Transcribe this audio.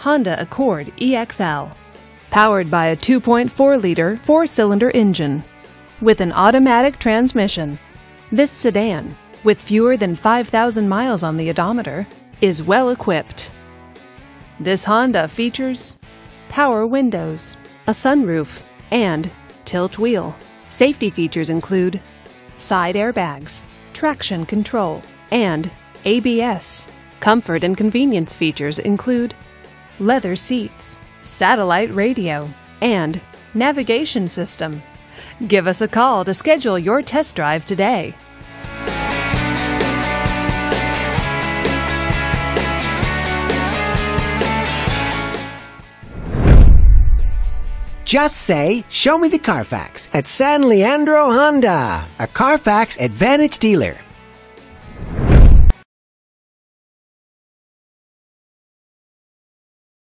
Honda Accord EXL. Powered by a 2.4-liter four-cylinder engine with an automatic transmission. This sedan, with fewer than 5,000 miles on the odometer, is well equipped. This Honda features power windows, a sunroof, and tilt wheel. Safety features include side airbags, traction control, and ABS. Comfort and convenience features include leather seats, satellite radio, and navigation system. Give us a call to schedule your test drive today. Just say, "Show me the Carfax" at San Leandro Honda, a Carfax Advantage dealer.